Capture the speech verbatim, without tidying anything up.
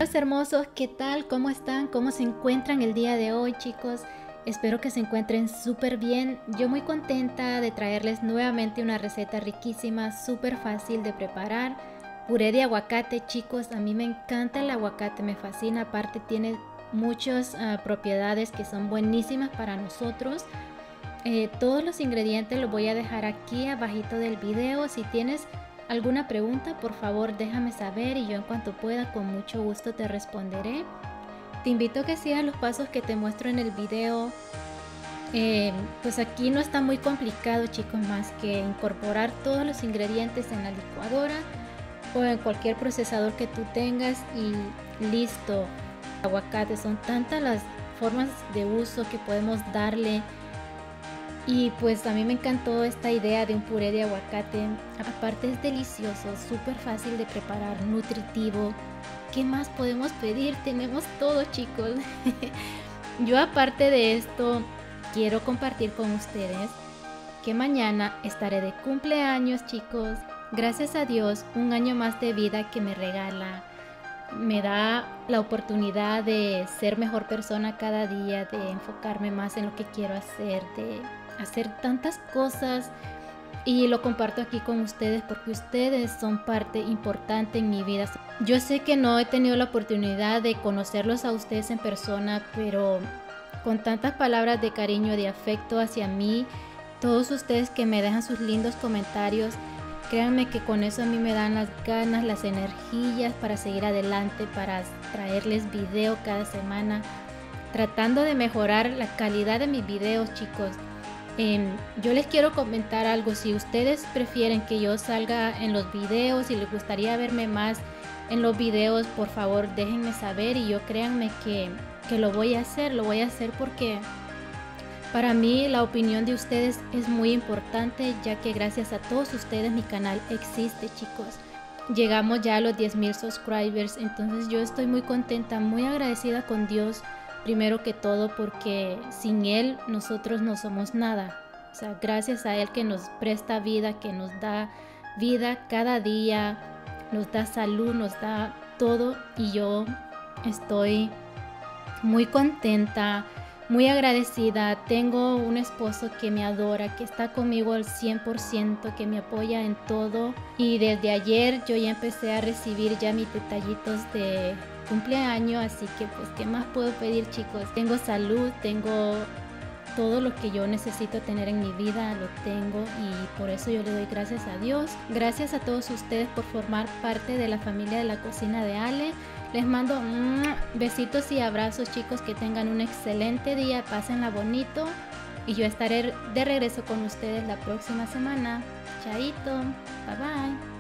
Hola hermosos, ¿qué tal? ¿Cómo están? ¿Cómo se encuentran el día de hoy, chicos? Espero que se encuentren súper bien. Yo muy contenta de traerles nuevamente una receta riquísima, súper fácil de preparar. Puré de aguacate, chicos. A mí me encanta el aguacate, me fascina. Aparte tiene muchas uh, propiedades que son buenísimas para nosotros. Eh, todos los ingredientes los voy a dejar aquí abajito del video. Si tienes alguna pregunta, por favor déjame saber y yo en cuanto pueda con mucho gusto te responderé. Te invito a que sigas los pasos que te muestro en el video. Eh, pues aquí no está muy complicado, chicos, más que incorporar todos los ingredientes en la licuadora o en cualquier procesador que tú tengas y listo. Aguacate, son tantas las formas de uso que podemos darle. Y pues a mí me encantó esta idea de un puré de aguacate. Aparte es delicioso, súper fácil de preparar, nutritivo. ¿Qué más podemos pedir? Tenemos todo, chicos. Yo aparte de esto quiero compartir con ustedes que mañana estaré de cumpleaños, chicos. Gracias a Dios, un año más de vida que me regala. Me da la oportunidad de ser mejor persona cada día, de enfocarme más en lo que quiero hacer, de hacer tantas cosas, y lo comparto aquí con ustedes porque ustedes son parte importante en mi vida. Yo sé que no he tenido la oportunidad de conocerlos a ustedes en persona, pero con tantas palabras de cariño, de afecto hacia mí, todos ustedes que me dejan sus lindos comentarios, créanme que con eso a mí me dan las ganas, las energías para seguir adelante, para traerles video cada semana, tratando de mejorar la calidad de mis videos, chicos. Eh, yo les quiero comentar algo. Si ustedes prefieren que yo salga en los videos y les gustaría verme más en los videos, por favor déjenme saber y yo créanme que, que lo voy a hacer, lo voy a hacer porque para mí la opinión de ustedes es muy importante, ya que gracias a todos ustedes mi canal existe, chicos. Llegamos ya a los diez mil subscribers, entonces yo estoy muy contenta, muy agradecida con Dios. Primero que todo porque sin Él nosotros no somos nada. O sea, gracias a Él que nos presta vida, que nos da vida cada día, nos da salud, nos da todo. Y yo estoy muy contenta, muy agradecida. Tengo un esposo que me adora, que está conmigo al cien por ciento, que me apoya en todo. Y desde ayer yo ya empecé a recibir ya mis detallitos de cumpleaños, así que pues qué más puedo pedir, chicos. Tengo salud, tengo todo lo que yo necesito tener en mi vida, lo tengo y por eso yo le doy gracias a Dios. Gracias a todos ustedes por formar parte de la familia de la cocina de Ale. Les mando besitos y abrazos, chicos, que tengan un excelente día, pásenla bonito y yo estaré de regreso con ustedes la próxima semana. Chaito, bye bye.